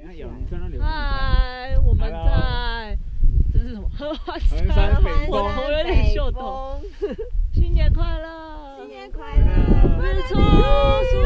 嗨，我们在这是什么？合欢山，我头有点秀头。新年快乐！ 新年快乐！ 没错。